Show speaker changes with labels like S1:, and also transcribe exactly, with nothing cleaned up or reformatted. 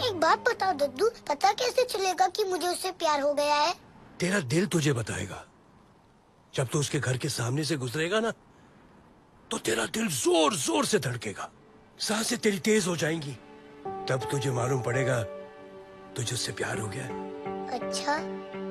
S1: एक बात बताओ दद्दू, पता कैसे चलेगा कि मुझे उससे प्यार हो गया है?
S2: तेरा दिल तुझे बताएगा। जब तू उसके घर के सामने से गुजरेगा ना, तो तेरा दिल जोर जोर से धड़केगा, सांसें तेरी तेज हो जाएंगी। तब तुझे मालूम पड़ेगा तुझे उससे प्यार हो गया है।
S1: अच्छा।